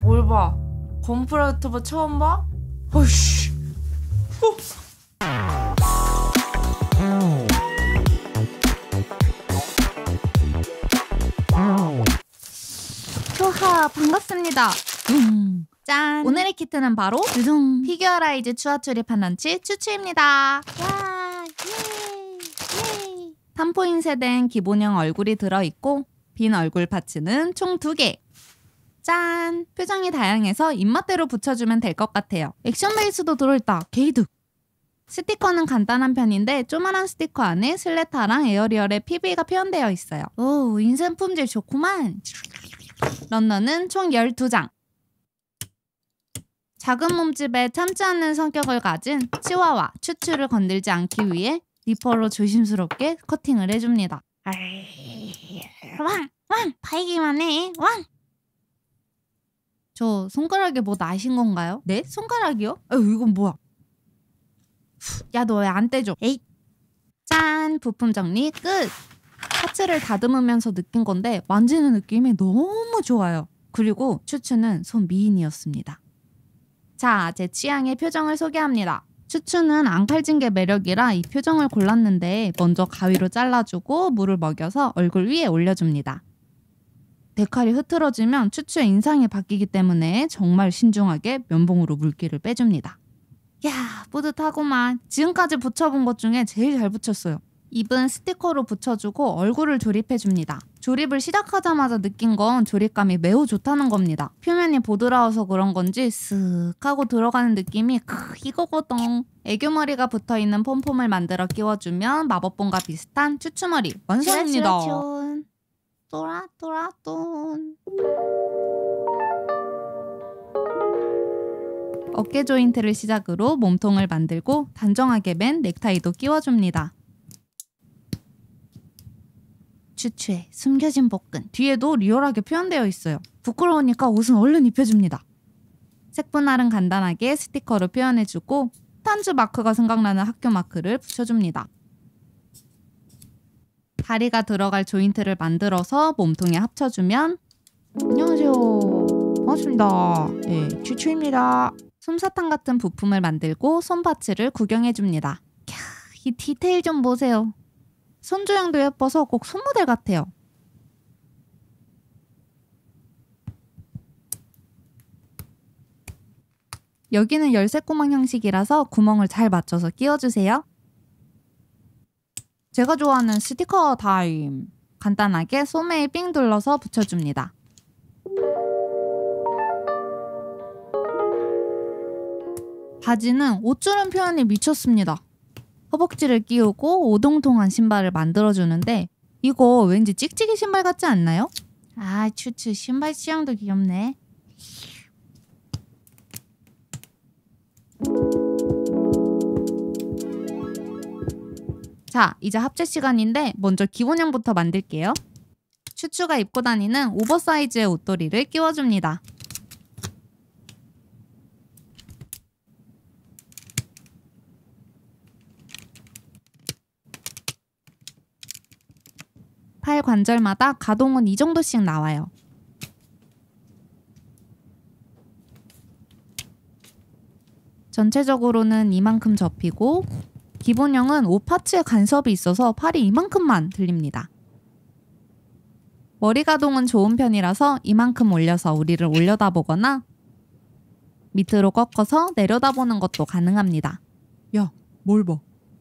뭘 봐? 건프라 유튜버 처음 봐? 어이씨. 효하 반갑습니다. 짠! 오늘의 키트는 바로 두둥 피규어라이즈 추하 출입한 런치 추추입니다. 와, 예. 탐포인 세대엔 기본형 얼굴이 들어있고 빈 얼굴 파츠는 총 2개. 짠! 표정이 다양해서 입맛대로 붙여주면 될 것 같아요. 액션 베이스도 들어있다. 게이득! 스티커는 간단한 편인데 조만한 스티커 안에 슬레타랑 에어리얼의 PV가 표현되어 있어요. 오, 인쇄 품질 좋구만. 런너는 총 12장. 작은 몸집에 참지 않는 성격을 가진 치와와 추추를 건들지 않기 위해 니퍼로 조심스럽게 커팅을 해줍니다. 왕! 파이기만 해! 왕! 저 손가락에 뭐 나신 건가요? 네? 손가락이요? 이건 뭐야? 야, 너 왜 안 떼줘? 에잇! 짠! 부품 정리 끝! 파츠를 다듬으면서 느낀 건데 만지는 느낌이 너무 좋아요. 그리고 추추는 손 미인이었습니다. 자, 제 취향의 표정을 소개합니다. 추추는 앙칼진 게 매력이라 이 표정을 골랐는데 먼저 가위로 잘라주고 물을 먹여서 얼굴 위에 올려줍니다. 데칼이 흐트러지면 추추의 인상이 바뀌기 때문에 정말 신중하게 면봉으로 물기를 빼줍니다. 야, 뿌듯하구만. 지금까지 붙여본 것 중에 제일 잘 붙였어요. 입은 스티커로 붙여주고 얼굴을 조립해줍니다. 조립을 시작하자마자 느낀 건 조립감이 매우 좋다는 겁니다. 표면이 보드라워서 그런 건지 쓱 하고 들어가는 느낌이 이거거든. 애교머리가 붙어있는 폼폼을 만들어 끼워주면 마법봉과 비슷한 추추머리 완성입니다. 또라또라돈. 어깨 조인트를 시작으로 몸통을 만들고 단정하게 맨 넥타이도 끼워줍니다. 추추의 숨겨진 복근. 뒤에도 리얼하게 표현되어 있어요. 부끄러우니까 옷은 얼른 입혀줍니다. 색분할은 간단하게 스티커로 표현해주고 탄주 마크가 생각나는 학교 마크를 붙여줍니다. 다리가 들어갈 조인트를 만들어서 몸통에 합쳐주면 안녕하세요. 반갑습니다. 네, 추추입니다. 솜사탕 같은 부품을 만들고 손파츠를 구경해줍니다. 이 디테일 좀 보세요. 손조형도 예뻐서 꼭 손모델 같아요. 여기는 열쇠구멍 형식이라서 구멍을 잘 맞춰서 끼워주세요. 제가 좋아하는 스티커 타임. 간단하게 소매에 삥 둘러서 붙여줍니다. 바지는 옷주름 표현이 미쳤습니다. 허벅지를 끼우고 오동통한 신발을 만들어주는데 이거 왠지 찍찍이 신발 같지 않나요? 아, 추추 신발 취향도 귀엽네. 자, 이제 합체 시간인데 먼저 기본형부터 만들게요. 추추가 입고 다니는 오버사이즈의 옷도리를 끼워줍니다. 팔 관절마다 가동은 이 정도씩 나와요. 전체적으로는 이만큼 접히고 기본형은 옷 파츠에 간섭이 있어서 팔이 이만큼만 들립니다. 머리 가동은 좋은 편이라서 이만큼 올려서 우리를 올려다보거나 밑으로 꺾어서 내려다보는 것도 가능합니다. 야, 뭘 봐?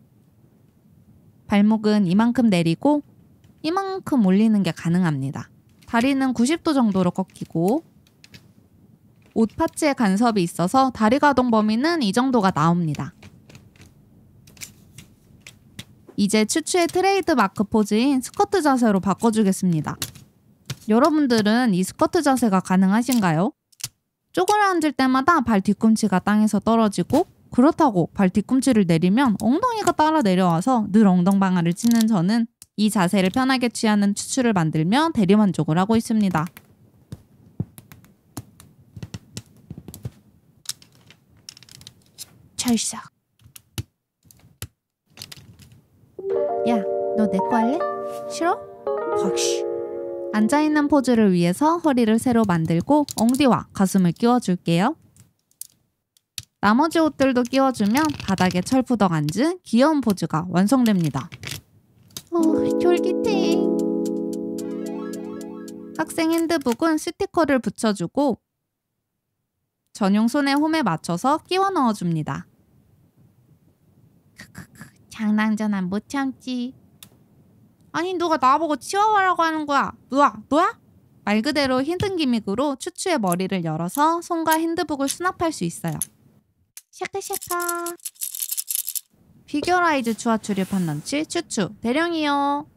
발목은 이만큼 내리고 이만큼 올리는 게 가능합니다. 다리는 90도 정도로 꺾이고 옷 파츠에 간섭이 있어서 다리 가동 범위는 이 정도가 나옵니다. 이제 추추의 트레이드 마크 포즈인 스쿼트 자세로 바꿔주겠습니다. 여러분들은 이 스쿼트 자세가 가능하신가요? 쪼그려 앉을 때마다 발 뒤꿈치가 땅에서 떨어지고 그렇다고 발 뒤꿈치를 내리면 엉덩이가 따라 내려와서 늘 엉덩방아를 치는 저는 이 자세를 편하게 취하는 추추를 만들며 대리만족을 하고 있습니다. 찰싹. 야, 너 내 거 할래? 싫어? 박씨. 앉아있는 포즈를 위해서 허리를 새로 만들고 엉디와 가슴을 끼워줄게요. 나머지 옷들도 끼워주면 바닥에 철푸덕 앉은 귀여운 포즈가 완성됩니다. 쫄깃해. 학생 핸드북은 스티커를 붙여주고 전용 손의 홈에 맞춰서 끼워 넣어줍니다. 장난전환 못 참지. 아니 누가 나보고 치워와라고 하는 거야. 너야? 말 그대로 히든 기믹으로 추추의 머리를 열어서 손과 핸드북을 수납할 수 있어요. 샤카샤카. 피규어라이즈 추하 출입한 런치 추추 대령이요.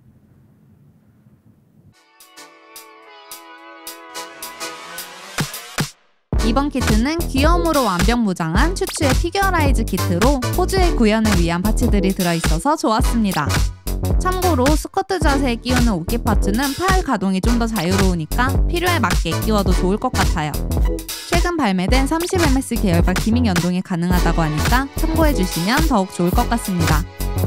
이번 키트는 귀여움으로 완벽 무장한 추추의 피규어라이즈 키트로 포즈의 구현을 위한 파츠들이 들어있어서 좋았습니다. 참고로 스커트 자세에 끼우는 옷기 파츠는 팔 가동이 좀 더 자유로우니까 필요에 맞게 끼워도 좋을 것 같아요. 최근 발매된 30ms 계열과 기믹 연동이 가능하다고 하니까 참고해주시면 더욱 좋을 것 같습니다.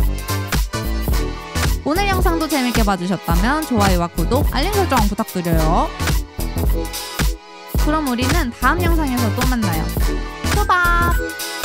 오늘 영상도 재밌게 봐주셨다면 좋아요와 구독, 알림 설정 부탁드려요. 그럼 우리는 다음 영상에서 또 만나요. 수박!